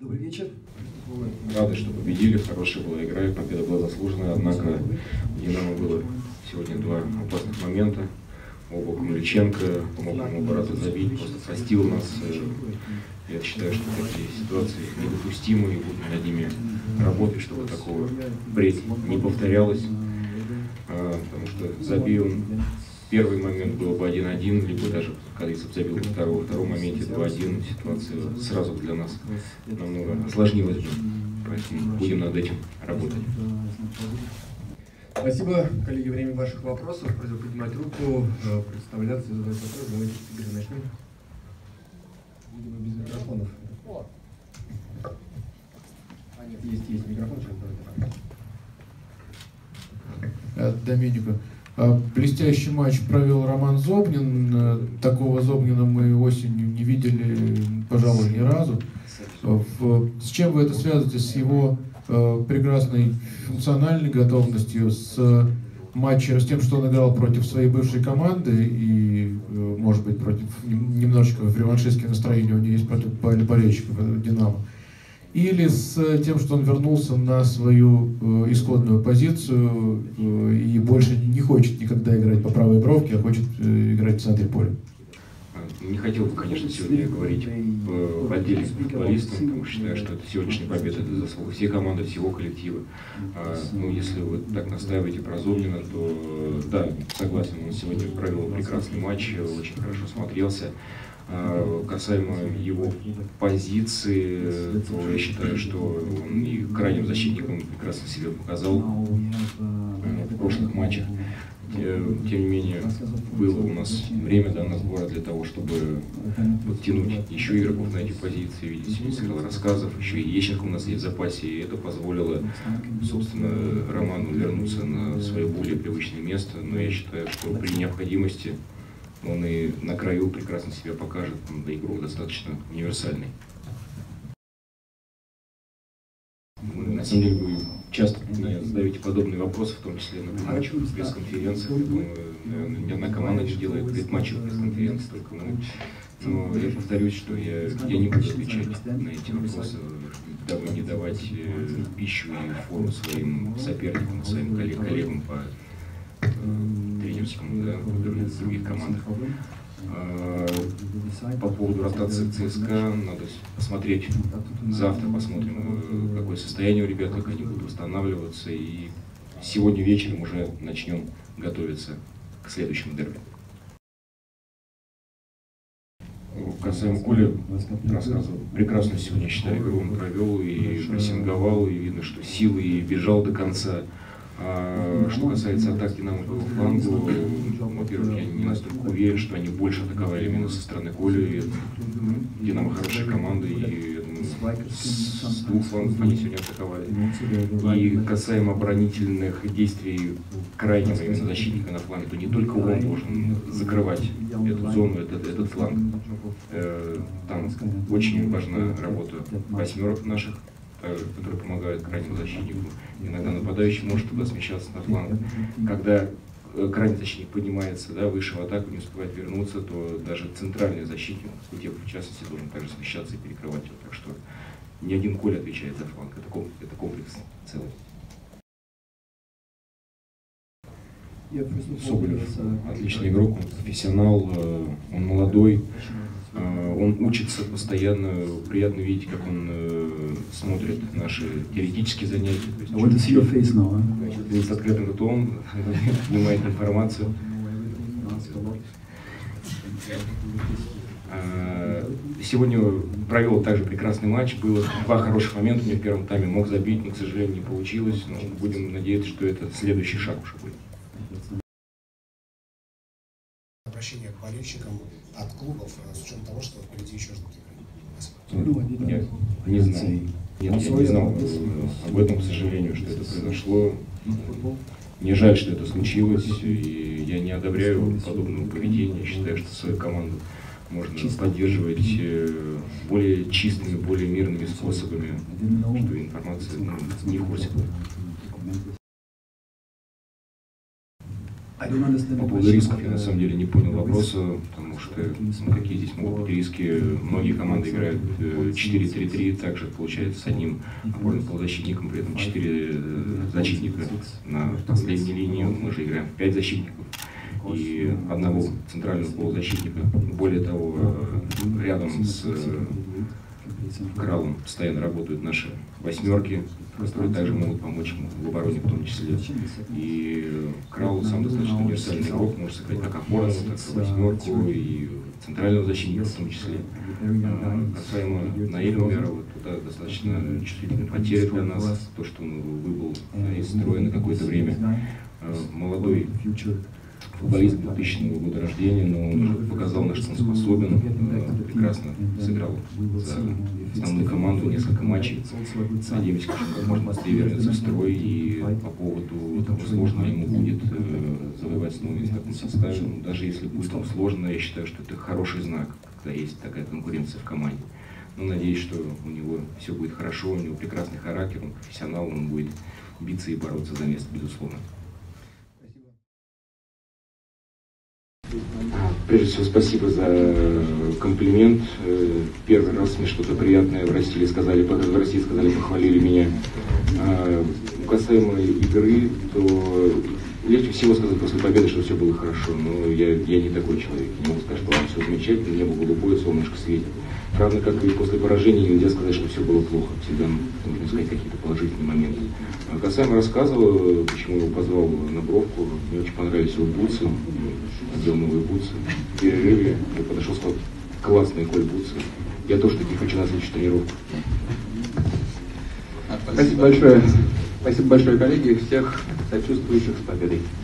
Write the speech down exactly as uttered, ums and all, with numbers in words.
Добрый вечер. Рады, что победили, хорошая была игра, и победа была заслуженная, однако у «Динамо» было сегодня два опасных момента. Оба Кумличенко помог ему брата забить, просто простил нас. Я считаю, что такие ситуации недопустимы, и будем над ними работать, чтобы такого впредь не повторялось. Потому что забей он первый момент был бы один-один, либо даже Кадыцев забил во втором, во втором моменте два-один, ситуация сразу для нас намного осложнилась бы. Поэтому будем над этим работать. Спасибо, коллеги. Время ваших вопросов. Просьба поднимать руку, представляться, задавать вопрос. Давайте, Игорь, начнем. Видимо, без микрофонов. А, нет, есть, есть микрофон. Сейчас давайте. Доменико. Блестящий матч провел Роман Зобнин. Такого Зобнина мы осенью не видели, пожалуй, ни разу. С чем вы это связываете? С его прекрасной функциональной готовностью, с матчем, с тем, что он играл против своей бывшей команды и, может быть, против немножечко в реваншистские настроения у него есть против болельщиков «Динамо», или с тем, что он вернулся на свою э, исходную позицию э, и больше не хочет никогда играть по правой бровке, а хочет э, играть в центре поля? Не хотел бы, конечно, сегодня говорить в отделе футболистам, потому что считаю, что это сегодняшняя победа, это заслуга всей команды, всего коллектива. А, ну, если вы так настаиваете про Зобнина, то да, согласен, он сегодня провел прекрасный матч, очень хорошо смотрелся. А, касаемо его позиции, то я считаю, что он и крайним защитником прекрасно себя показал в прошлых матчах. Тем не менее, было у нас время, да, на сбора для того, чтобы подтянуть еще игроков на эти позиции. Видите, сегодня сыграл Рассказов, еще и Ещенко у нас есть в запасе, и это позволило, собственно, Роману вернуться на свое более привычное место. Но я считаю, что при необходимости он и на краю прекрасно себя покажет, да, игрок достаточно универсальный. На самом деле, вы часто мне задаете подобные вопросы, в том числе на матчевых пресс-конференциях. Думаю, наверное, ни одна команда не делает предматчевых пресс-конференций, только мы. Но я повторюсь, что я, я не буду отвечать на эти вопросы, дабы не давать э, пищу и фору своим соперникам, своим коллег, коллегам по э, тренерскому, да, в других командах. По поводу ротации ЦСКА, надо посмотреть завтра, посмотрим, какое состояние у ребят, как они будут восстанавливаться, и сегодня вечером уже начнем готовиться к следующему дерби. Касаемо Коли, рассказывал, прекрасно сегодня, считаю, игру он провел и прессинговал, и видно, что силы, и бежал до конца. А что касается атаки «Динамо» по флангу, во-первых, я не настолько уверен, что они больше атаковали именно со стороны Коли. «Динамо» хорошая команда, и с двух флангов они сегодня атаковали. И касаемо оборонительных действий крайнего именно защитника на фланге, то не только он должен закрывать эту зону, этот, этот фланг. Там очень важна работа восьмерок наших, которые помогают крайнему защитнику. Иногда нападающий может туда смещаться на фланг. Когда крайний защитник поднимается, да, выше в атаку, не успевает вернуться, то даже центральный защитник, в частности, должен также смещаться и перекрывать его. Так что ни один Коля отвечает за фланг. Это комплекс, это комплекс целый. Соболев отличный игрок, он профессионал, он молодой. Он учится постоянно, приятно видеть, как он э, смотрит наши теоретические занятия. То есть, с открытым ртом понимает информацию. Сегодня провел также прекрасный матч, было два хороших момента, мне в первом тайме мог забить, но, к сожалению, не получилось. Но будем надеяться, что это следующий шаг уже будет. Обращение к болельщикам от клубов, с учетом того, что впереди еще ждут игры. Я не знал. Нет, я не знал об этом, к сожалению, что это произошло. Мне жаль, что это случилось, и я не одобряю подобного поведения. Считаю, что свою команду можно поддерживать более чистыми, более мирными способами, что информация, ну, не в курсе. По поводу рисков я на самом деле не понял вопроса, потому что ну, какие здесь могут быть риски. Многие команды играют четыре три три, также получается с одним опорным полузащитником, при этом четыре защитника на последней линии. Мы же играем в пять защитников и одного центрального полузащитника. Более того, рядом с Кралом постоянно работают наши восьмерки, которые также могут помочь ему в обороне в том числе. И Крал сам достаточно универсальный игрок, может сыграть как опорного, так и восьмерку, и центрального защитника в том числе. Касаемо Наиля Умярова, туда достаточно чувствительная потеря для нас, то, что он выбыл из строя на какое-то время. Молодой футболист двухтысячного года рождения, но он уже показал, на что он способен, прекрасно сыграл за основную команду несколько матчей. Надеемся, что он как можно быстрее вернется в строй, и по поводу того, сложно ему будет завоевать снова место в таком составе. Но даже если будет он сложно, я считаю, что это хороший знак, когда есть такая конкуренция в команде. Но надеюсь, что у него все будет хорошо, у него прекрасный характер, он профессионал, он будет биться и бороться за место, безусловно. Прежде всего, спасибо за комплимент. Первый раз мне что-то приятное в России сказали, в России сказали, похвалили меня. А касаемо игры, то легче всего сказать после победы, что все было хорошо. Но я, я не такой человек. Не могу сказать, что вам все замечательно, небо голубое, солнышко светит. Равно как и после поражения нельзя сказать, что все было плохо. Всегда нужно искать какие-то положительные моменты. А касаемо рассказа, почему я его позвал на бровку, мне очень понравились его бутсы, надел новые бутсы. В перерыве я подошел и сказал: классные, Коль, бутсы. Я тоже таких хочу на следующую тренировку. Спасибо большое. Спасибо большое, коллеги, всех сочувствующих с победой.